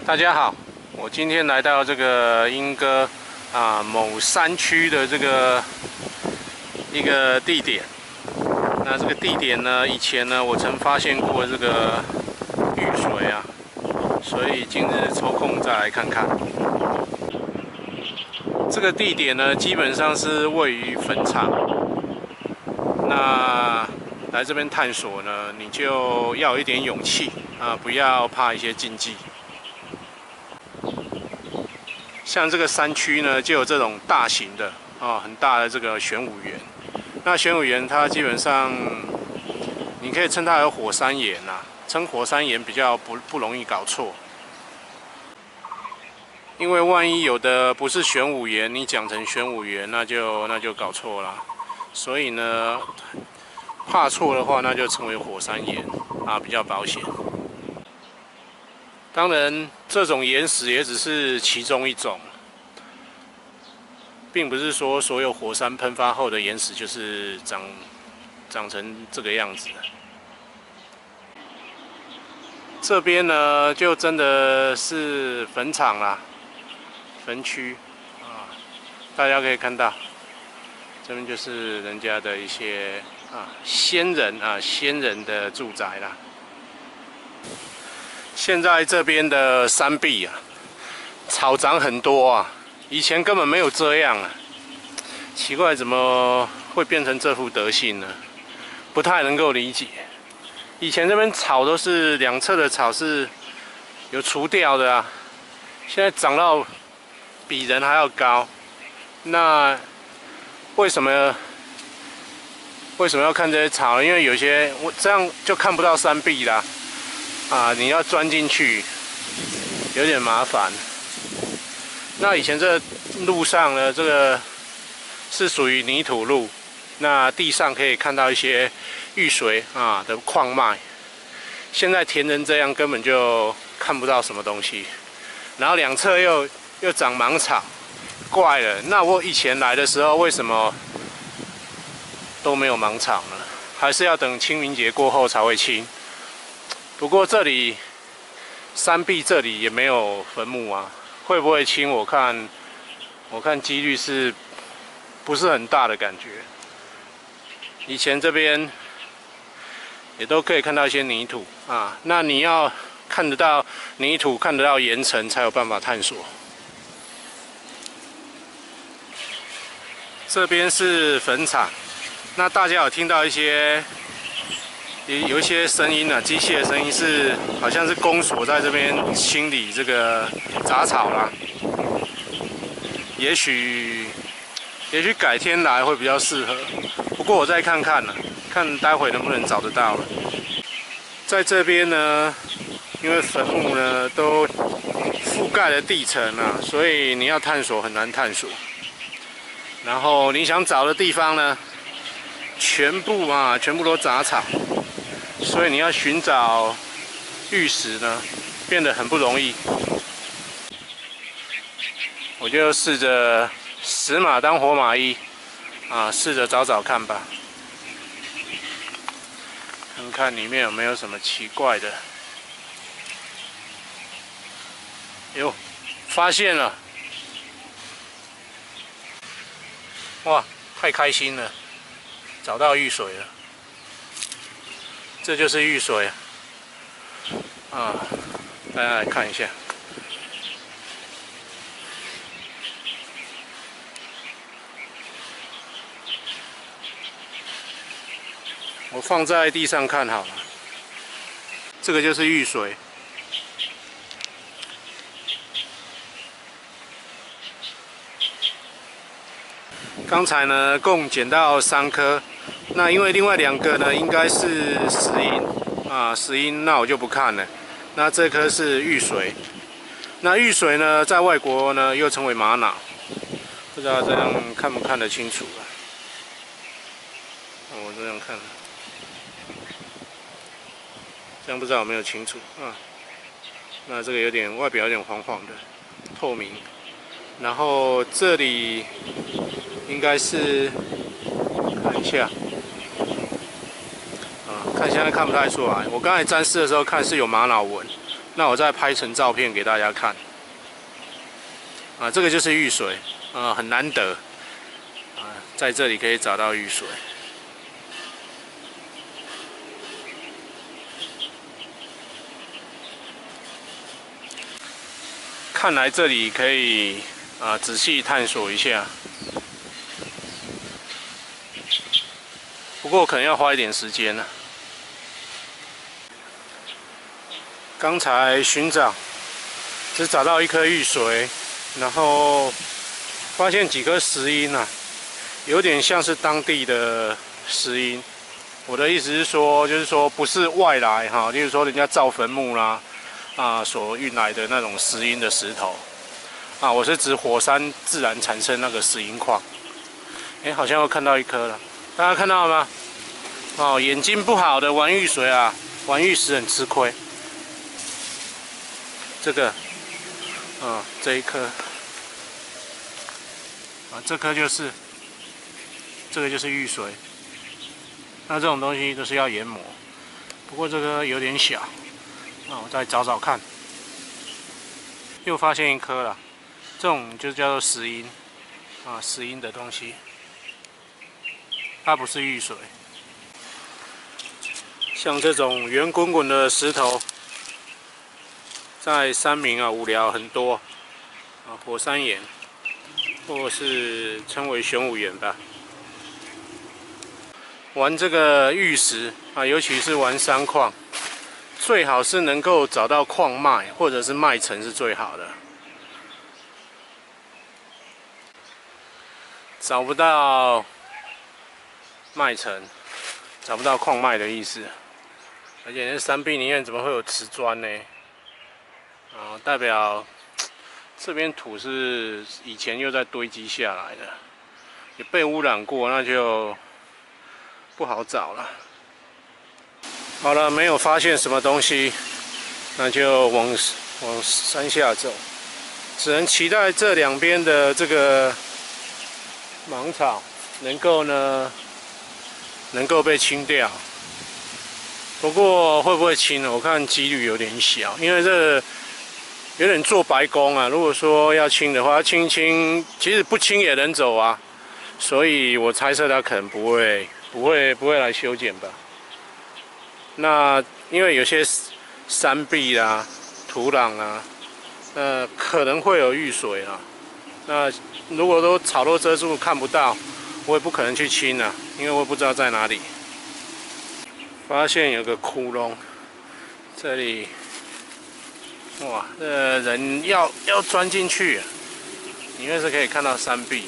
大家好，我今天来到这个莺歌某山区的这个一个地点。那这个地点呢，以前呢我曾发现过这个遇水啊，所以今日抽空再来看看。这个地点呢，基本上是位于坟场。那来这边探索呢，你就要有一点勇气啊，不要怕一些禁忌。像这个山区呢，就有这种大型的很大的这个玄武岩。那玄武岩它基本上，你可以称它为火山岩呐，称火山岩比较不容易搞错。因为万一有的不是玄武岩，你讲成玄武岩，那就搞错了。所以呢，怕错的话，那就称为火山岩啊，比较保险。当然，这种岩石也只是其中一种，并不是说所有火山喷发后的岩石就是长成这个样子。这边呢，就真的是坟场啦，坟区啊，大家可以看到，这边就是人家的一些先人的住宅啦。现在这边的山壁草长很多啊，以前根本没有这样啊，奇怪怎么会变成这副德性呢？不太能够理解。以前这边草都是两侧的草是有除掉的啊，现在长到比人还要高，那为什么要看这些草？因为有些这样就看不到山壁啦。你要钻进去有点麻烦。那以前这路上呢，这个是属于泥土路，那地上可以看到一些遇水的矿脉。现在填成这样，根本就看不到什么东西。然后两侧又长芒草，怪了。那我以前来的时候，为什么都没有芒草呢？还是要等清明节过后才会清。不过这里山壁这里也没有坟墓啊，会不会清？我看几率是不是很大的感觉？以前这边也都可以看到一些泥土那你要看得到泥土，看得到岩层，才有办法探索。这边是坟场，那大家有听到有一些声音机械的声音是好像是公所在这边清理这个杂草啦。也许改天来会比较适合，不过我再看看看待会能不能找得到了。在这边呢，因为坟墓呢都覆盖了地层所以你要探索很难探索。然后你想找的地方呢，全部都杂草。所以你要寻找玉石呢，变得很不容易。我就试着死马当活马医试着找看吧，看看里面有没有什么奇怪的。哟，发现了！哇，太开心了，找到玉水了。这就是玉水大家来看一下。我放在地上看好了，这个就是玉水。刚才呢，共捡到3颗。那因为另外2个呢，应该是石英，那我就不看了。那这颗是玉髓，那玉髓呢，在外国呢又称为玛瑙，不知道这样看不看得清楚啊？我这样看，这样不知道有没有清楚那这个外表有点黄黄的，透明。然后这里应该是看一下。看现在看不太出来，我刚才沾湿的时候看是有玛瑙纹， 那我再拍成照片给大家看。啊，这个就是玉水，很难得，啊，在这里可以找到玉水。看来这里可以仔细探索一下，不过可能要花一点时间呢。刚才寻找只找到一颗玉髓，然后发现几颗石英啊，有点像是当地的石英。我的意思是说，就是说不是外来哈，例如说人家造坟墓啦。所运来的那种石英的石头，我是指火山自然产生那个石英矿。好像又看到一颗了，大家看到了吗？眼睛不好的玩玉髓啊，玩玉石很吃亏。这个，这一颗，这颗就是，这个就是玉髓。那这种东西都是要研磨，不过这个有点小。那我再找找看，又发现一颗了，这种就叫做石英，石英的东西，它不是玉髓。像这种圆滚滚的石头，在山民无聊很多，火山岩，或是称为玄武岩吧。玩这个玉石尤其是玩山矿。最好是能够找到矿脉或者是脉层是最好的。找不到脉层，找不到矿脉的意思。而且那山壁里面怎么会有瓷砖呢？代表这边土是以前又在堆积下来的，也被污染过，那就不好找了。好了，没有发现什么东西，那就往山下走，只能期待这两边的这个芒草能够被清掉。不过会不会清呢？我看几率有点小，因为这有点做白工啊。如果说要清的话，清一清，其实不清也能走啊。所以我猜测他可能不会来修剪吧。那因为有些山壁啦、土壤啊，可能会有遇水啦。那如果都草都遮住看不到，我也不可能去清啊，因为我也不知道在哪里。发现有个窟窿，这里，哇，这人要钻进去，里面是可以看到山壁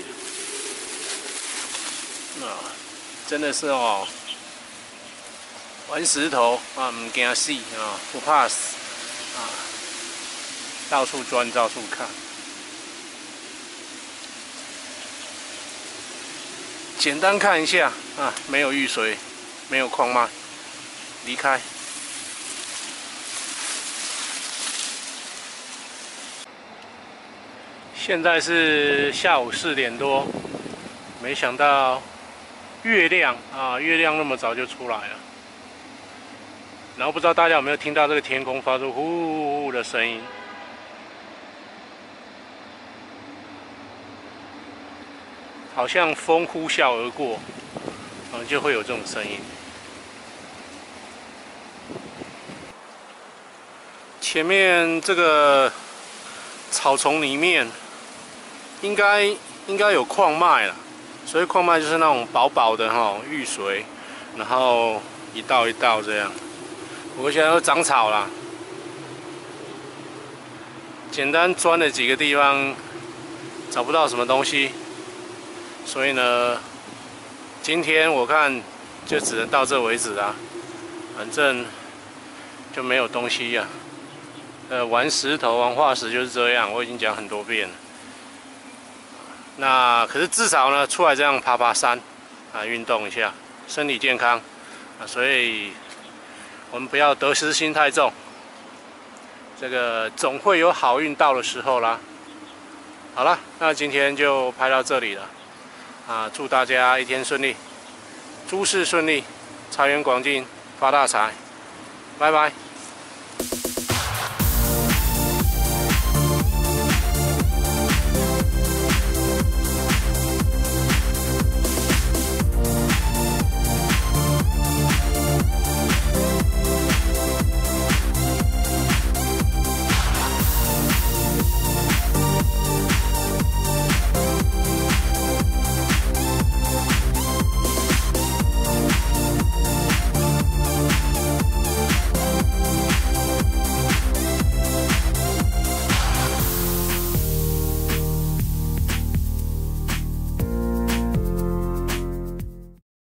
的。真的是哦。玩石头唔惊死不怕死到处钻，到处看。简单看一下没有玉髓，没有矿脉，离开。现在是下午4点多，没想到月亮那么早就出来了。然后不知道大家有没有听到这个天空发出呼呼呼的声音？好像风呼啸而过，就会有这种声音。前面这个草丛里面应该有矿脉了，所以矿脉就是那种薄薄的玉髓，然后一道一道这样。不过现在都长草了，简单钻了几个地方，找不到什么东西，所以呢，今天我看就只能到这为止啦。反正就没有东西呀。玩石头、玩化石就是这样，我已经讲很多遍了。那可是至少呢，出来这样爬爬山运动一下，身体健康所以。我们不要得失心太重，这个总会有好运到的时候啦。好了，那今天就拍到这里了祝大家一天顺利，诸事顺利，财源广进，发大财，拜拜。